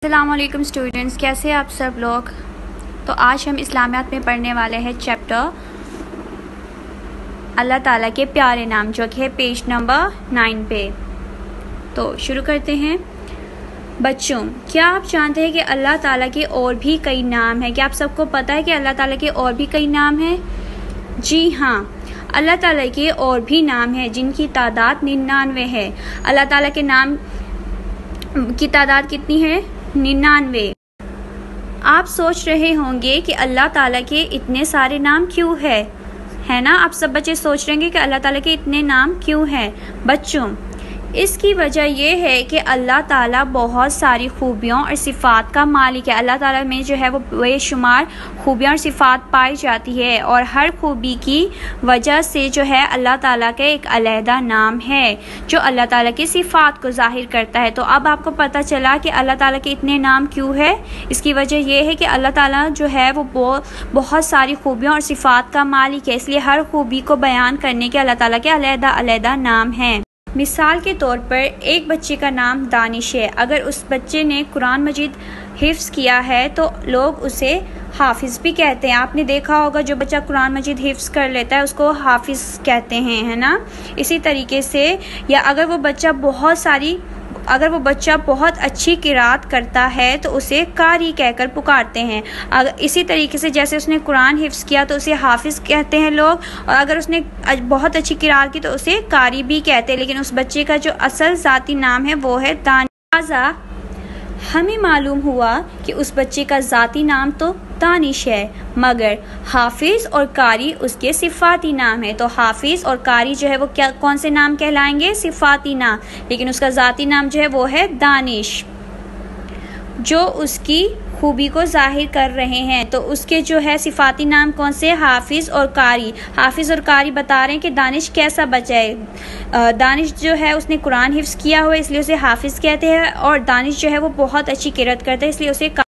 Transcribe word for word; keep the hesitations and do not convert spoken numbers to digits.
अस्सलाम वालेकुम स्टूडेंट्स, कैसे आप सब लोग। तो आज हम इस्लामियात में पढ़ने वाले हैं चैप्टर अल्लाह ताला के प्यारे नाम, जो कि है पेज नंबर नाइन पे। तो शुरू करते हैं। बच्चों, क्या आप जानते हैं कि अल्लाह ताला के और भी कई नाम हैं? क्या आप सबको पता है कि अल्लाह ताला के और भी कई नाम हैं? जी हाँ, अल्लाह ताला के और भी नाम हैं जिनकी तादाद निन्यानवे है। अल्लाह ताला के नाम की तादाद कितनी है? निन्यानवे। आप सोच रहे होंगे कि अल्लाह ताला के इतने सारे नाम क्यों है है ना। आप सब बच्चे सोच रहे होंगे कि अल्लाह ताला के इतने नाम क्यों हैं। बच्चों, इसकी वजह यह है कि अल्लाह ताला बहुत सारी खूबियों और सिफ़ात का मालिक है। अल्लाह ताला में जो है वो बेशुमार खूबियाँ और सिफ़ात पाई जाती है, और हर खूबी की वजह से जो है अल्लाह ताला का एक अलहदा नाम है जो अल्लाह ताला की सिफ़ात को ज़ाहिर करता है। तो अब आपको पता चला कि अल्लाह ताला के इतने नाम क्यों है। इसकी वजह यह है कि अल्लाह ताला जो है वो बहुत सारी खूबियों और सिफ़ात का मालिक है, इसलिए हर खूबी को बयान करने के अल्लाह ताला के अलहदा अलहदा नाम हैं। मिसाल के तौर पर एक बच्चे का नाम दानिश है। अगर उस बच्चे ने कुरान मजीद हिफ्ज़ किया है तो लोग उसे हाफिज़ भी कहते हैं। आपने देखा होगा जो बच्चा कुरान मजीद हिफ्ज़ कर लेता है उसको हाफिज़ कहते हैं, है ना। इसी तरीके से या अगर वो बच्चा बहुत सारी अगर वो बच्चा बहुत अच्छी किरात करता है तो उसे कारी कहकर पुकारते हैं। अगर इसी तरीके से जैसे उसने कुरान हिफ्ज़ किया तो उसे हाफिज़ कहते हैं लोग, और अगर उसने बहुत अच्छी किरात की तो उसे कारी भी कहते हैं। लेकिन उस बच्चे का जो असल ज़ाती नाम है वो है दानिश। हमें मालूम हुआ कि उस बच्चे का ज़ाती नाम तो दानिश है, मगर हाफिज़ और कारी उसके सिफ़ाती नाम है। तो हाफिज़ और कारी जो है वो क्या कौन से नाम कहलाएंगे? सिफ़ाती नाम। लेकिन उसका ज़ाती नाम जो है वो है दानिश, जो उसकी खूबी को जाहिर कर रहे हैं। तो उसके जो है सिफ़ाती नाम कौन से? हाफिज़ और कारी। हाफिज़ और कारी बता रहे हैं कि दानिश कैसा बच्चा है। दानिश जो है उसने कुरान हिफ्ज़ किया हुआ है इसलिए उसे हाफिज़ कहते हैं, और दानिश जो है वो बहुत अच्छी किरात करता है इसलिए उसे